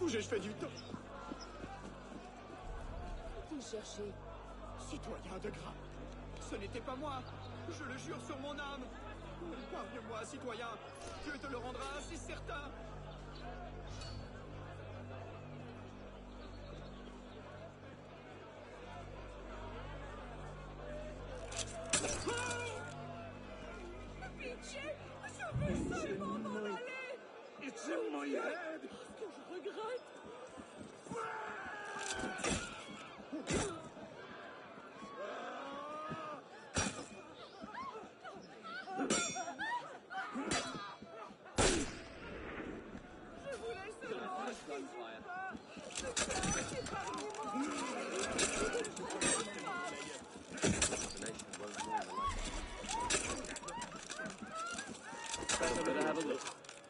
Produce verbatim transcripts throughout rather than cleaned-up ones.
bougez, je fais du temps. Vous cherchez? Citoyen de Grappe, ce n'était pas moi. Je le jure sur mon âme. Épargne-moi, citoyen. Dieu te le rendra, c'est certain. Pitié, je veux seulement m'en aller. It's in my head. Que je regrette. Je voulais seulement acheter du pain. Better, better have a look.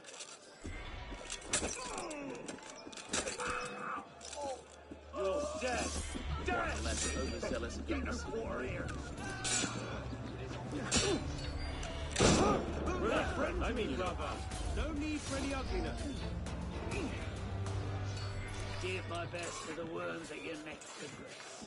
You're dead. Dead. Less overzealous against the war here. I mean, brother. No need for any ugliness. Give my best to the worms at your next address.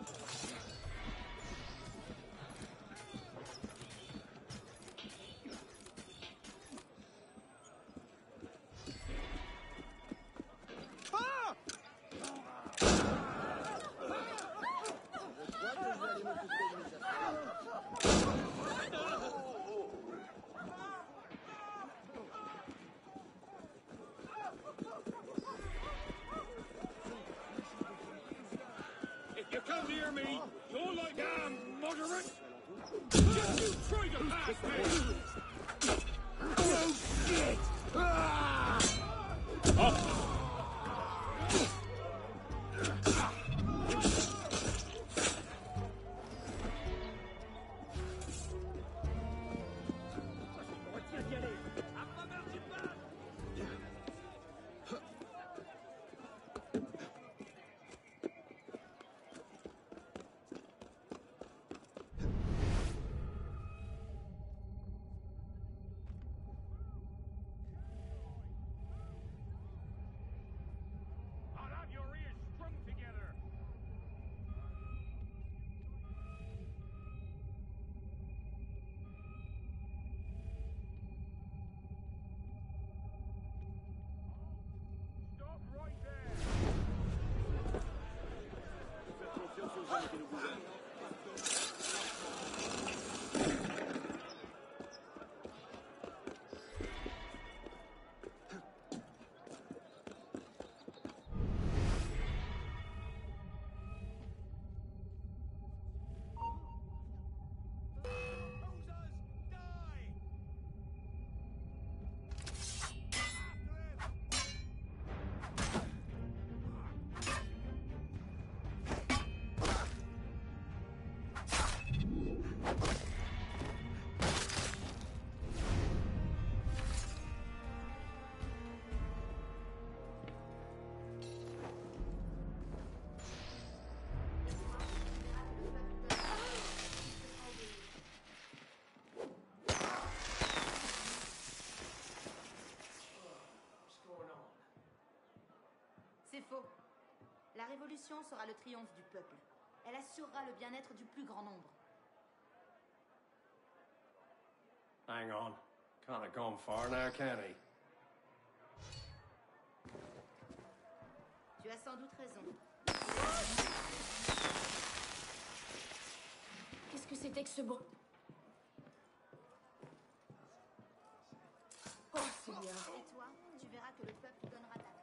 You come near me, you're like I'm moderate. Just you try to pass me. Oh, shit! Ah! Oh. C'est faux. La révolution sera le triomphe du peuple. Elle assurera le bien-être du plus grand nombre. Hang on. Can't have gone far now, can he? Tu as sans doute raison. Qu'est-ce que c'était que ce bruit? Oh, c'est bien. Et toi, tu verras que le peuple donnera ta voix.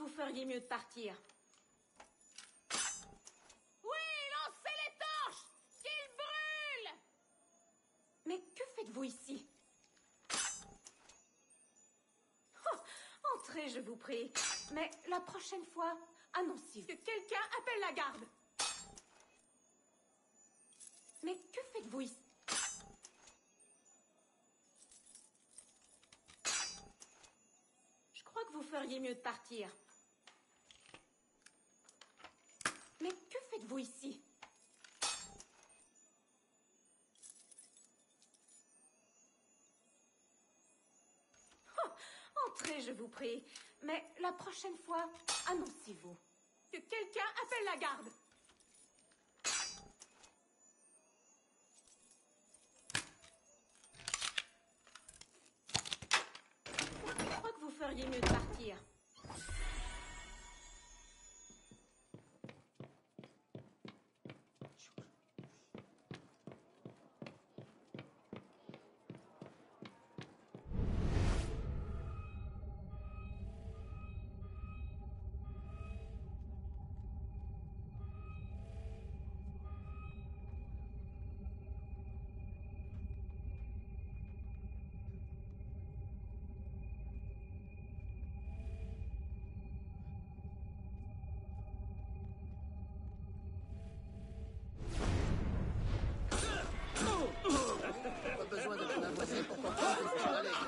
vous feriez mieux de partir. Oui, lancez les torches! Qu'ils brûlent! Mais que faites-vous ici? Oh, entrez, je vous prie. Mais la prochaine fois, annoncez-vous. Que quelqu'un appelle la garde! Mais que faites-vous ici? Je crois que vous feriez mieux de partir. Mais que faites-vous ici? Oh, entrez, je vous prie. Mais la prochaine fois, annoncez-vous. Que quelqu'un appelle la garde! Je crois que vous feriez mieux de partir. Pas besoin de ton impossible pour comprendre ce que allez.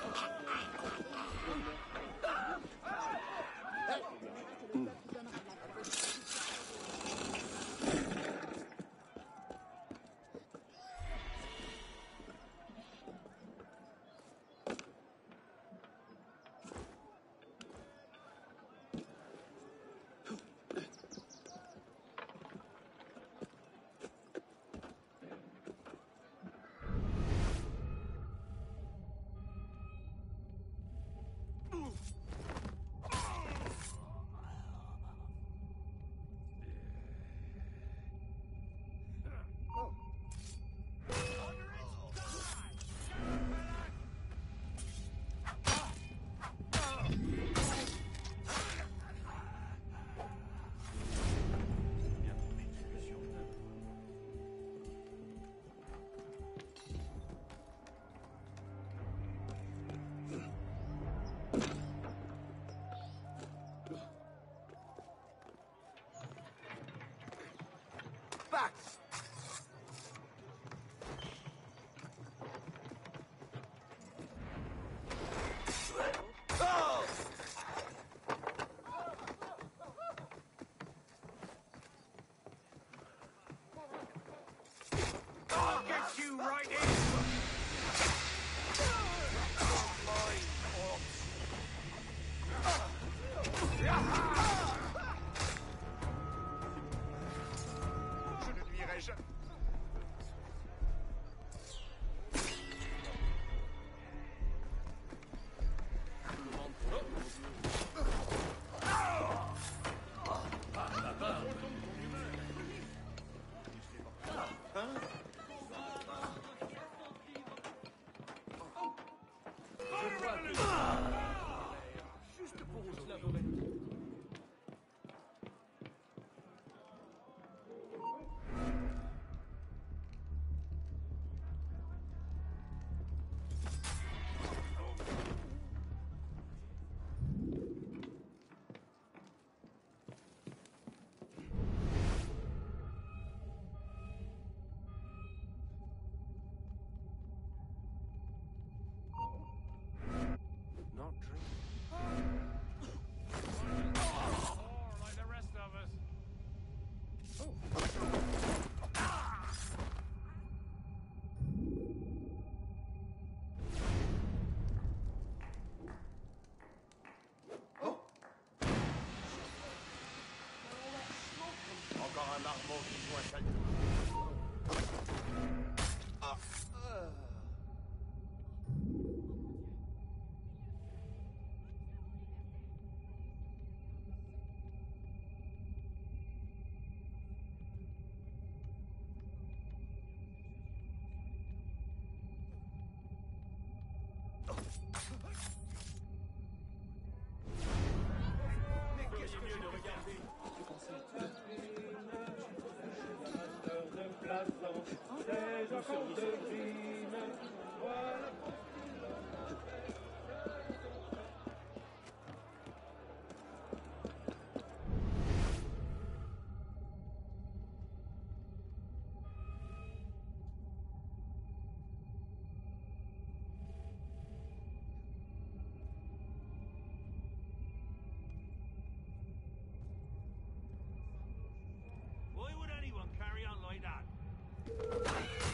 Why would anyone carry on like that?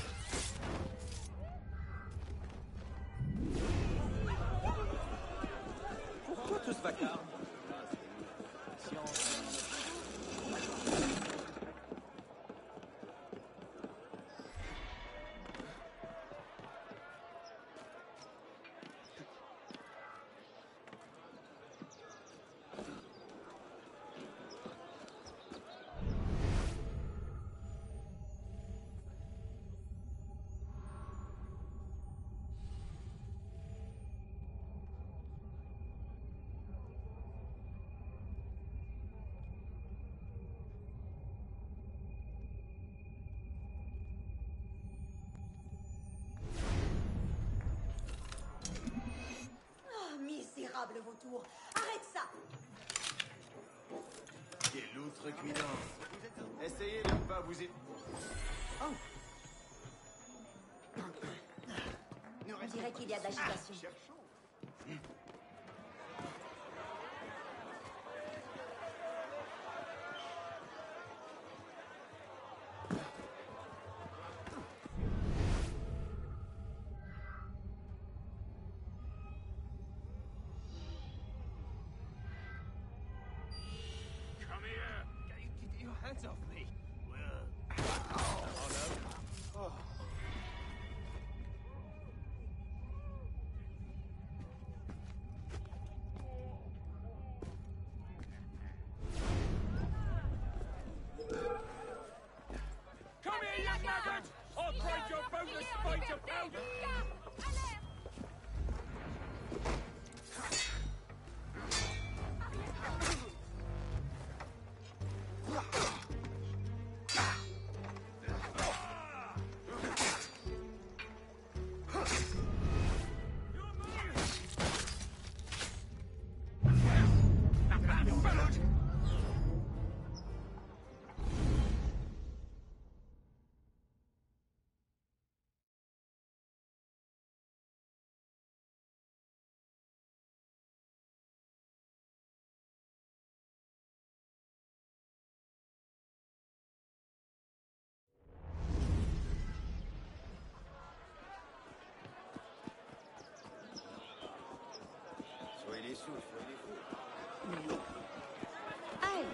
Pourquoi tout ce vacarme? Oh, misérable vautour. Arrête ça. Quelle outrecuidance! Essayez de ne pas vous y... Oh! On dirait qu'il y a de l'agitation. Cherchons. Come here! Get your hands off me! Well, Oh no! Oh. Come here, you maggot! I'll break your bone to spite your powder! Soyez les sous, soyez les fous. Aïe.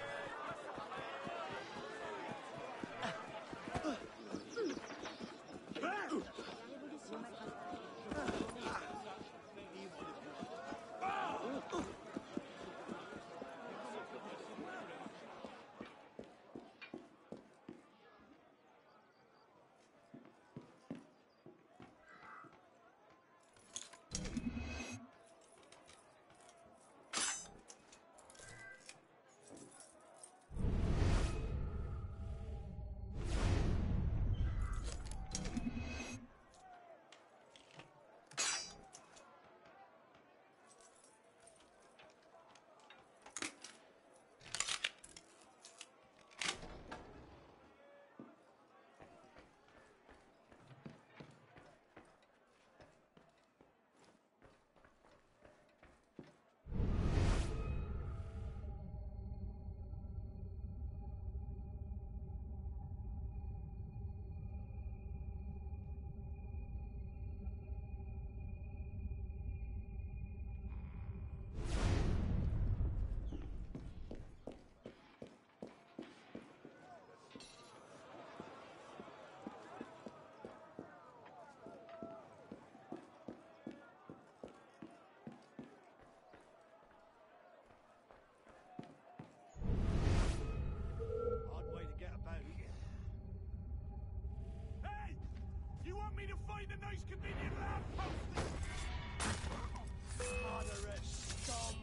odd way to get about. Hey! You want me to find a nice convenient lamppost? Mother of scum!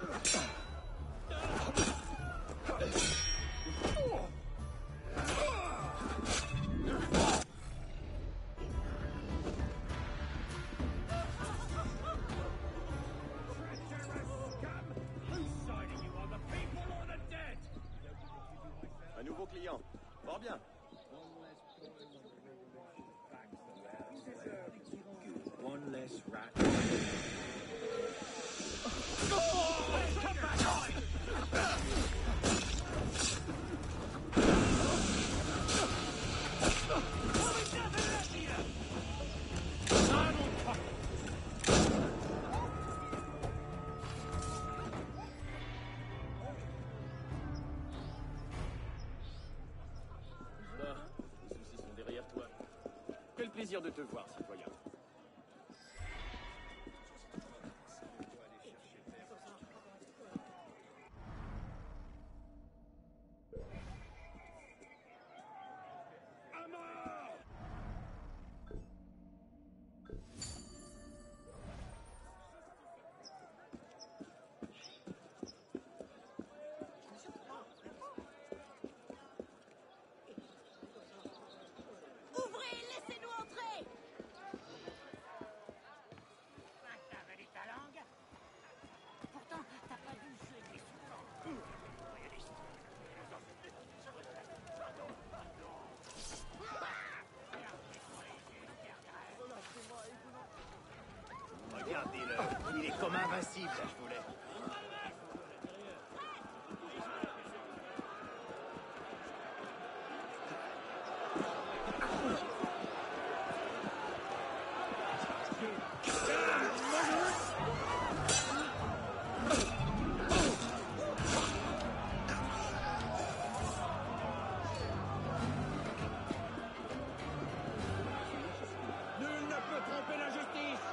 Un nouveau client. Fort bien. One less rat. Quel plaisir de te voir, citoyen. Ouvrez, laissez-nous entrer. T'avais du talent. Pourtant, t'as pas dû jouer des souvent. Royaliste. Regardez-le, il est comme invincible, je voulais. Nul ne peut tromper la justice.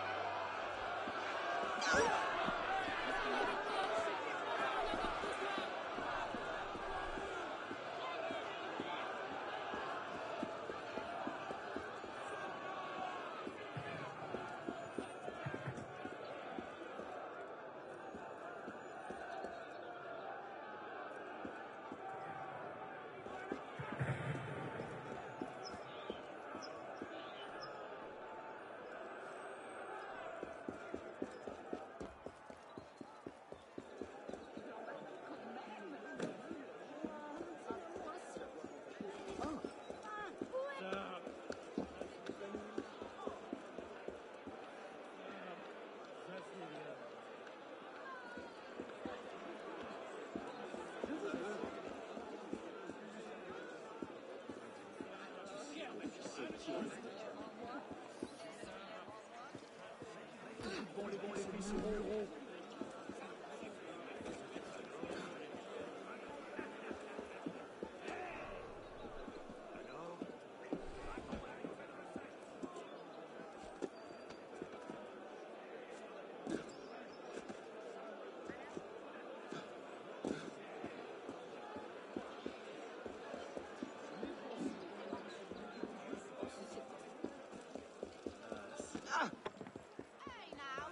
Hey, now.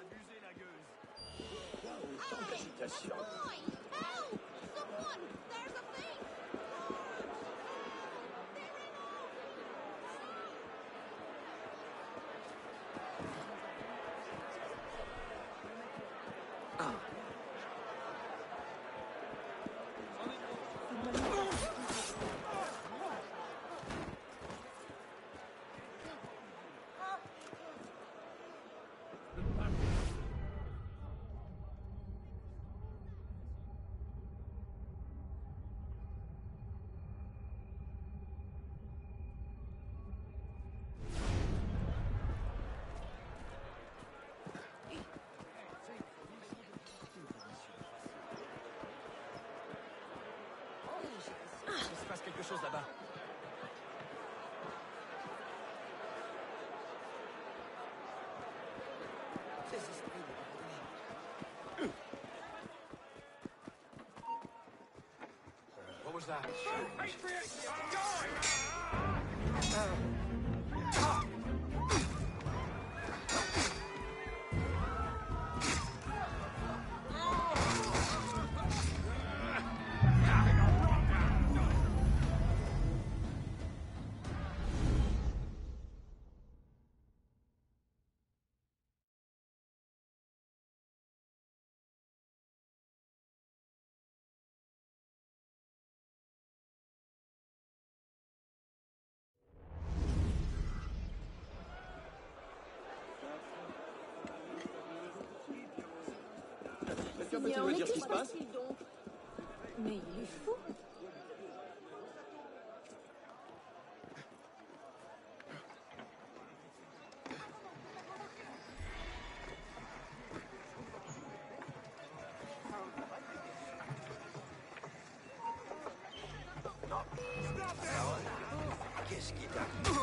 Félicitations. Boy, help! Someone! There's a thing! Il se passe quelque chose là-bas. What was that? Quelqu'un peut-il me dire ce qui se passe? Donc mais il est fou. Qu'est-ce qui t'arrive?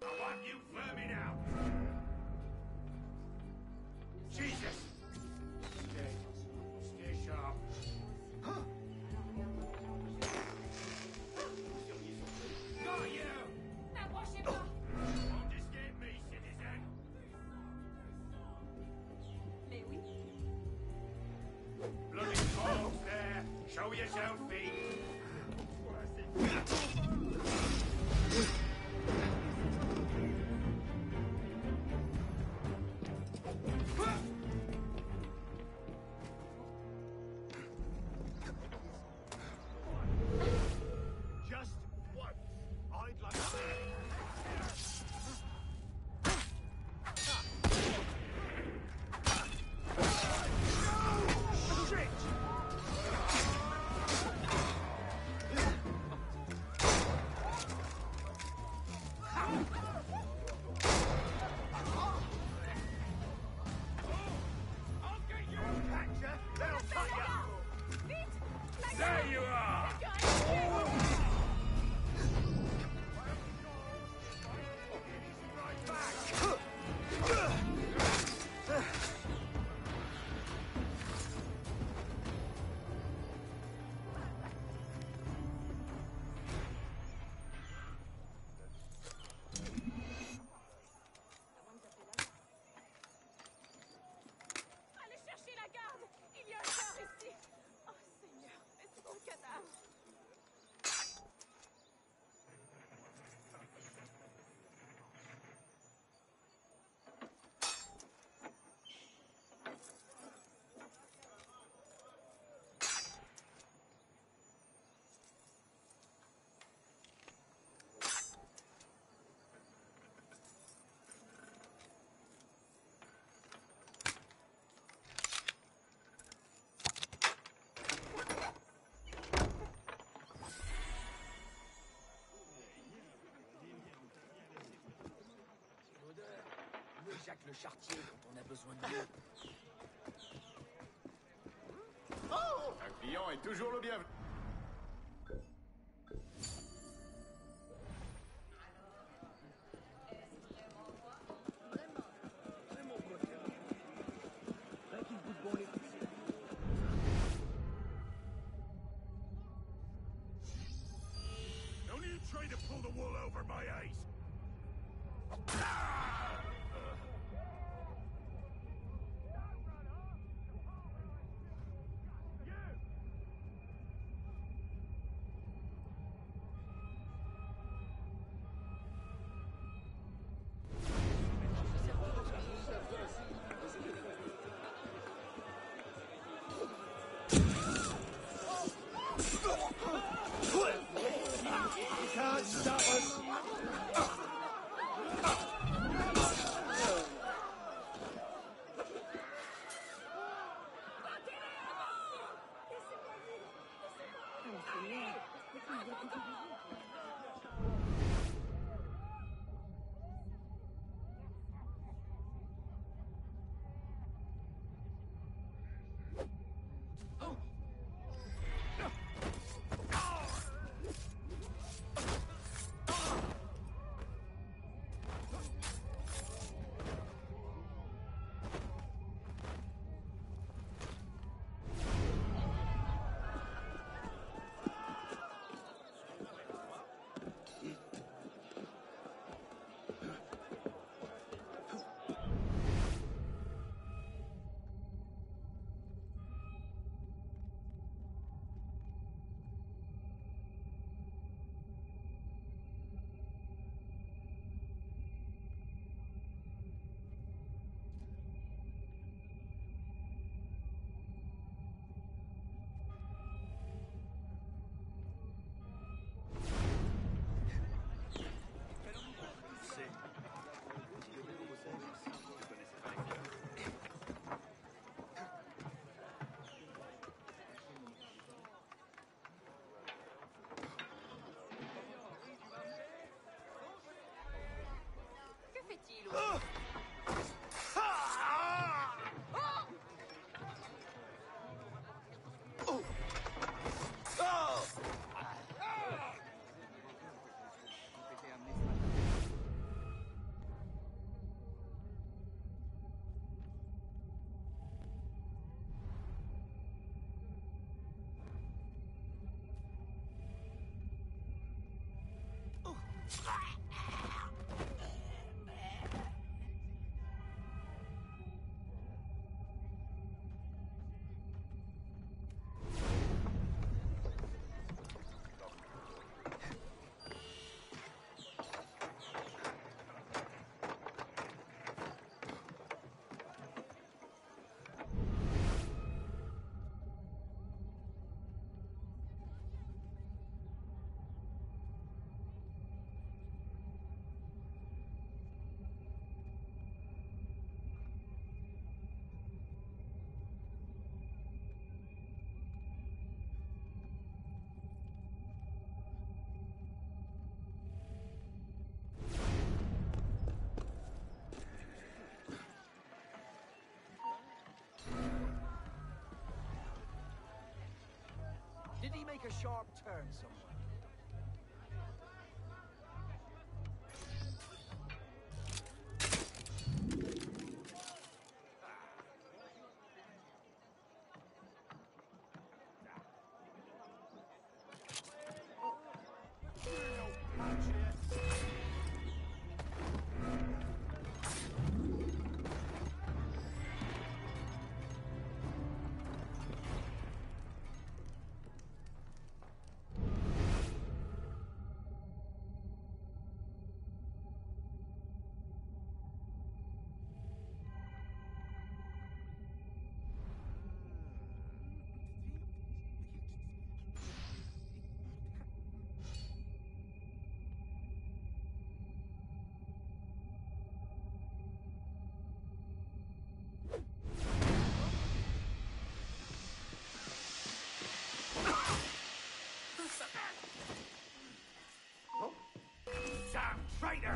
I want you vermin out! Jesus! Stay. Stay sharp. Got you! N'approchez pas! Don't escape me, citizen! Mais oui. Bloody balls there! Show yourself, feet! Just once, I'd like to... There you are! Allez chercher la garde! Il y a un corps ici! Oh Seigneur, c'est mon cadavre! Le Jacques le Chartier quand on a besoin de lui. Un client est toujours le bienvenu. Don't you try to pull the wool over my eyes! Can't stop us! Did he make a sharp turn somewhere? Damn traitor!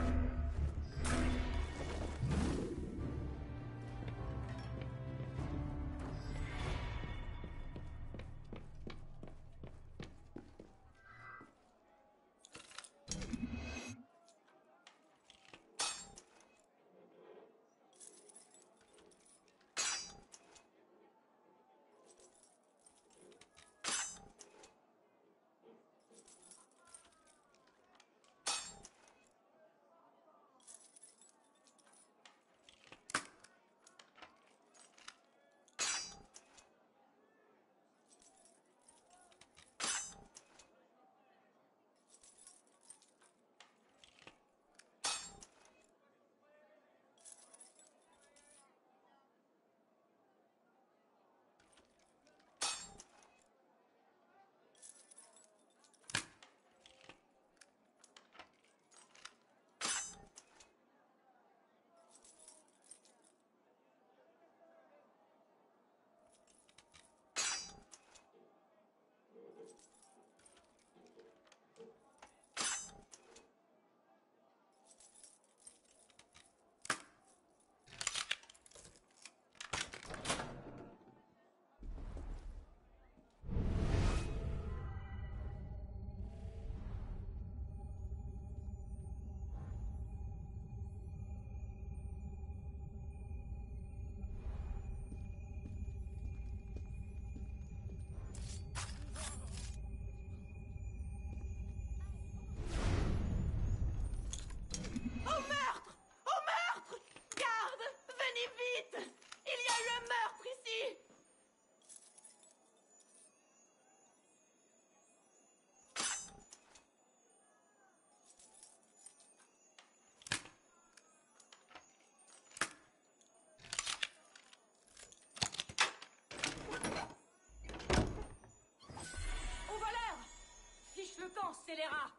Scélérat!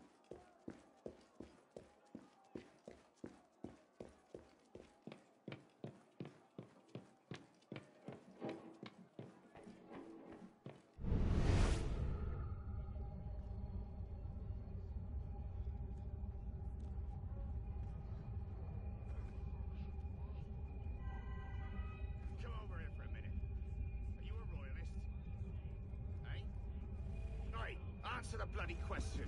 Come over here for a minute. Are you a royalist? Eh? Right, answer the bloody question.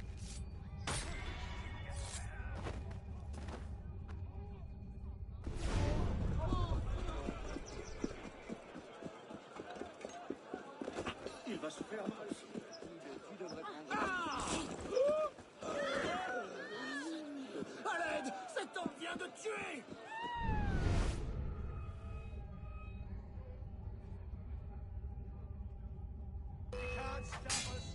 Il va se faire mal. Ah! l'aide! Cet homme vient de tuer! Can't stop us.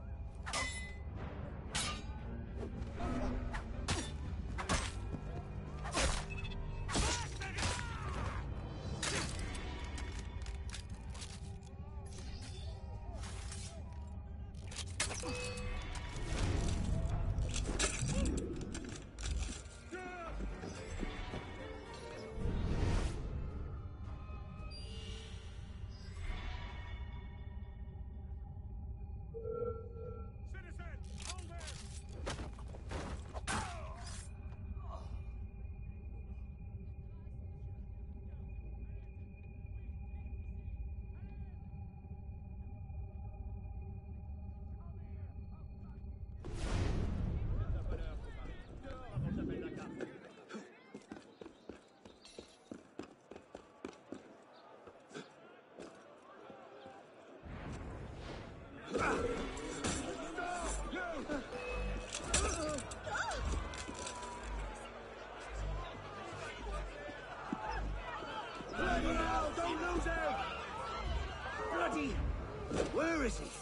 Bloody hell, don't lose him! Bloody... Where is he?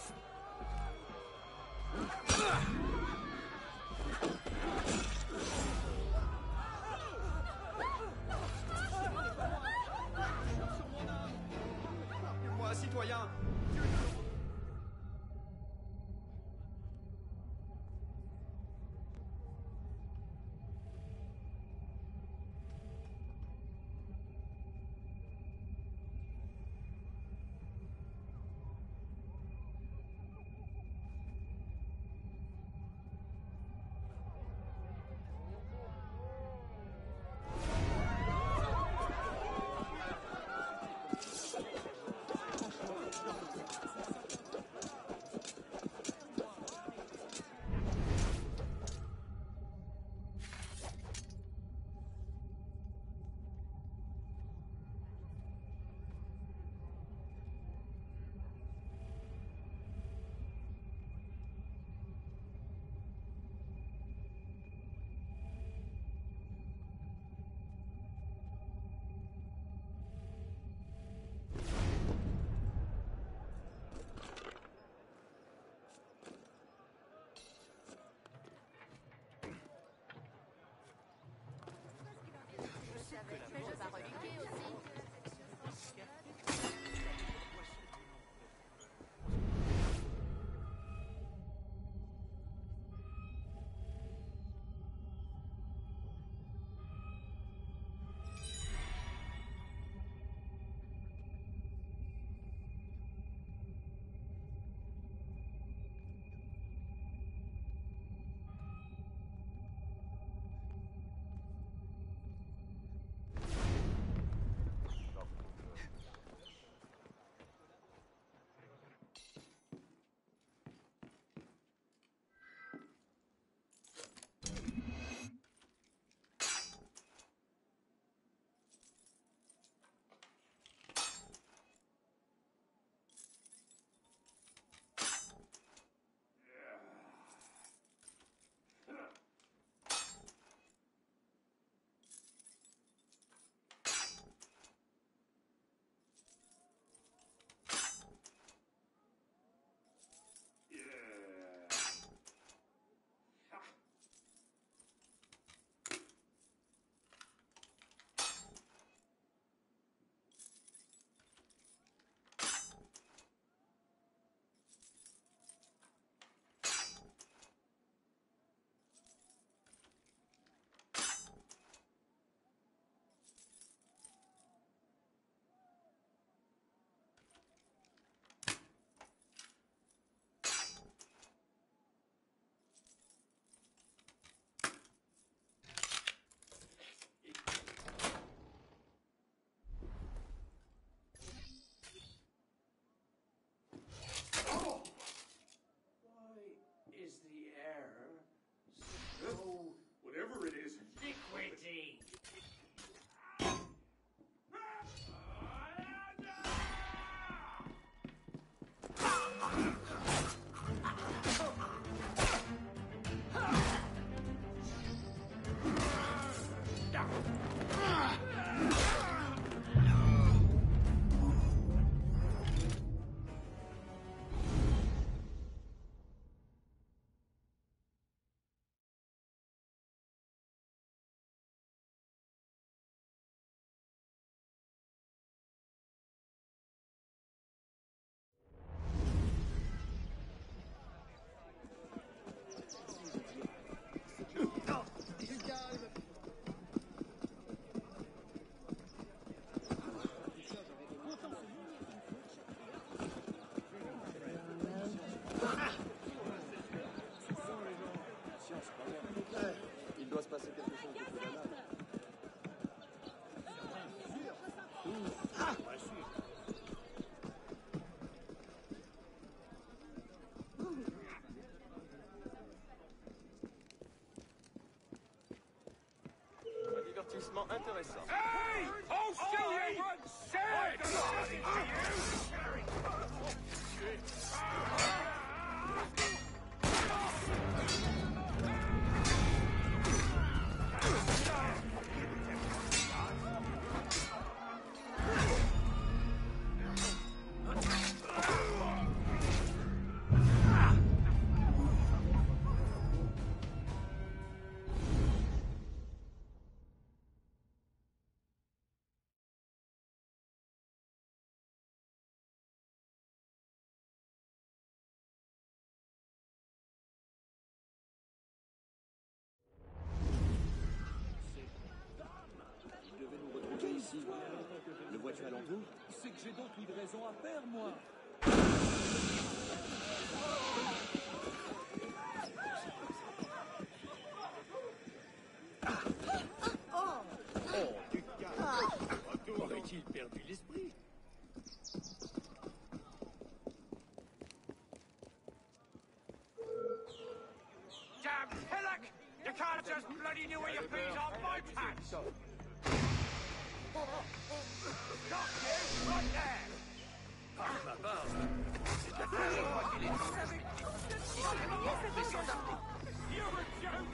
Pardonnez-moi, citoyen. divertissement intéressant. Hey! Hold still, you run! Le vois-tu alentour? C'est que j'ai donc une raison à faire, moi. Oh, du calme. Aurait-il perdu l'esprit? Damn pillock! You can't just bloody know where your bees on my pants! Got you right there! Ma barbe. You're a joke!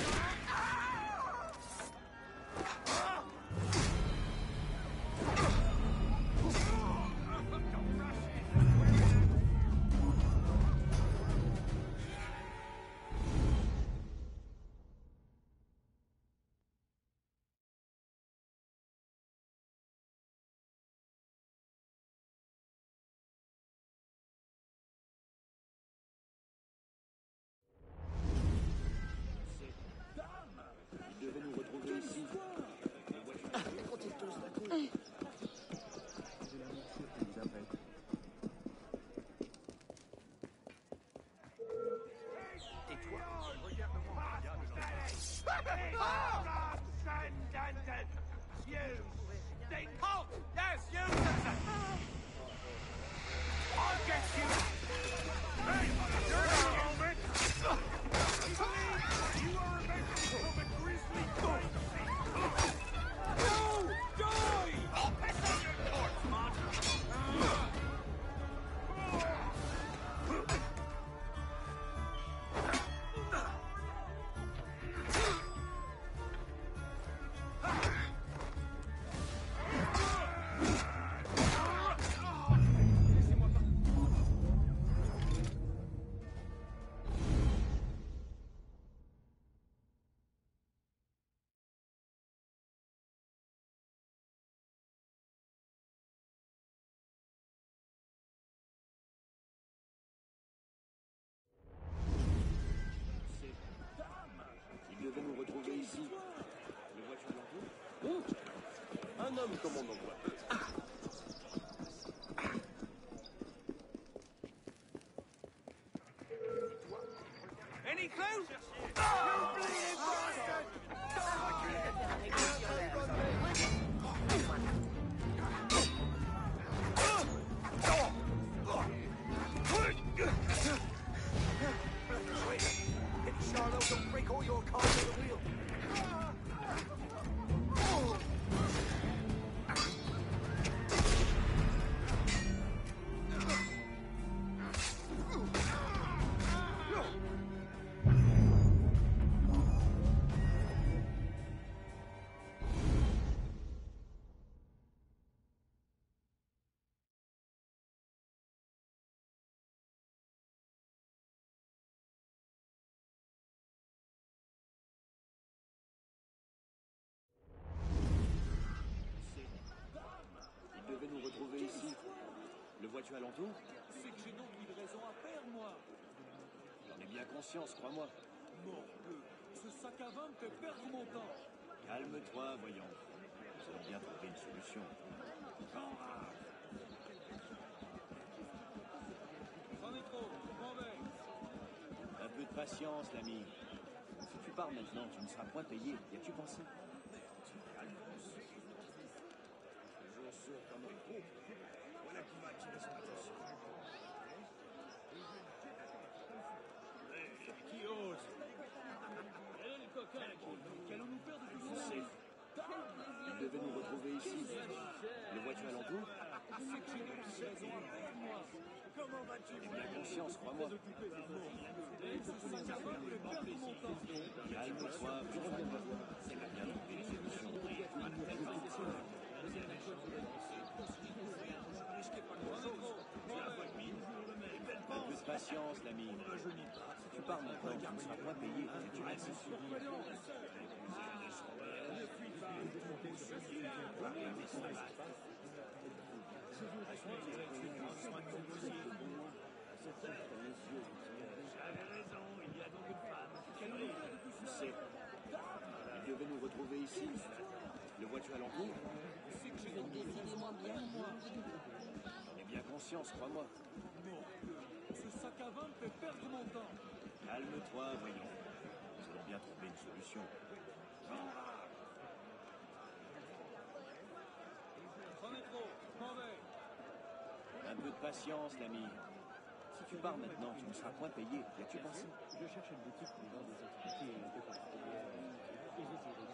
Un homme comme on en voit peu. Any clues? Charlotte, don't break all your cards on the wheel. Le vois-tu alentour? C'est que j'ai donc une raison à faire, moi. J'en ai bien conscience, crois-moi. Morbleu, ce sac à vin me fait perdre mon temps. Calme-toi, voyons. Nous allons bien trouver une solution. C'en est trop, m'en vais. Un peu de patience, l'ami. Si tu pars maintenant, tu ne seras point payé. Y as-tu pensé? Je sors comme un gros. Voilà qui va attirer son attention. Qui ose? Quel est le coquin qui... Qu'allons-nous faire de tout ça? devait nous retrouver ici. Le vois-tu à l'entour? Comment vas-tu? J'ai bien conscience, crois-moi. Calme-toi, tu reviens me voir. C'est la bien trouvé une solution. Un peu de patience, l'ami. Si tu pars maintenant, tu ne seras point payé. Et tu restes J'avais raison, il y a donc une femme. Tu sais, il devait nous retrouver ici. Le vois-tu à l'entour? Décidément bien, moi. J'en ai bien conscience, crois-moi. Ce sac à vin me fait perdre mon temps. Calme-toi, voyons. Nous allons bien trouver une solution. Prenez trop, je m'en vais. Un peu de patience, l'ami. Si tu pars maintenant, tu ne seras point payé. Y as-tu pensé? Je cherche une boutique qui vend des activités un peu particulières. Et j'essaie de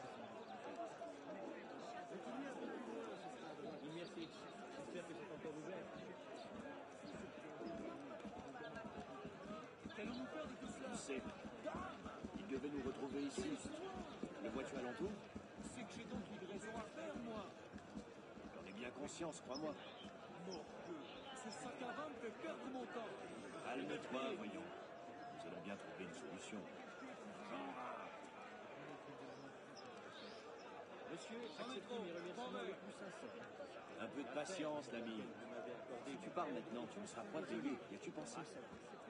merci. J'espère que c'est encore ouvert. Qu'allons-nous faire de tout cela? Tu sais, il devait nous retrouver ici. Le vois-tu à l'entour? C'est que j'ai donc livraison à faire, moi. J'en ai bien conscience, crois-moi. Mordieu, ce sac à vin me fait perdre mon temps. Calme-toi, voyons. Nous allons bien trouver une solution. Monsieur, acceptez mes remerciements les plus sincères. Un peu de patience, l'ami. Si tu pars maintenant, tu ne seras point payé. Y as-tu pensé?